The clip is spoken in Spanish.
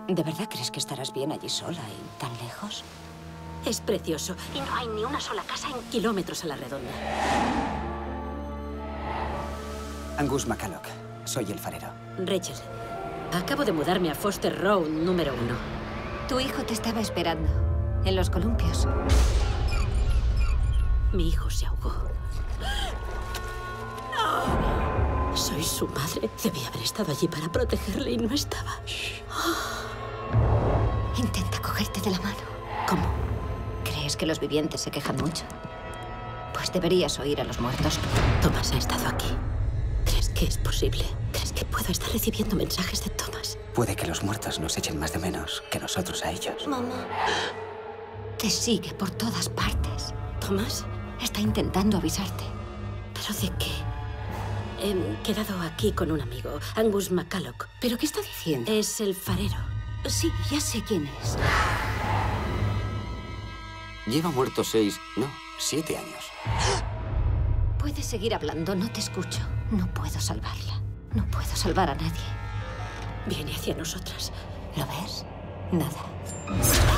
¿De verdad crees que estarás bien allí sola y tan lejos? Es precioso y no hay ni una sola casa en kilómetros a la redonda. Angus McCulloch. Soy el farero. Rachel, acabo de mudarme a Foster Road número 1. Tu hijo te estaba esperando en los columpios. Mi hijo se ahogó. ¡No! Soy su madre. Debí haber estado allí para protegerle y no estaba. Intenta cogerte de la mano. ¿Cómo? ¿Crees que los vivientes se quejan mucho? Pues deberías oír a los muertos. Thomas ha estado aquí. ¿Crees que es posible? ¿Crees que puedo estar recibiendo mensajes de Thomas? Puede que los muertos nos echen más de menos que nosotros a ellos. Mamá. Te sigue por todas partes. ¿Thomas? Está intentando avisarte. ¿Pero de qué? He quedado aquí con un amigo, Angus McCulloch. ¿Pero qué está diciendo? Es el farero. Sí, ya sé quién es. Lleva muerto 7 años. Puedes seguir hablando, no te escucho. No puedo salvarla. No puedo salvar a nadie. Viene hacia nosotras. ¿Lo ves? Nada.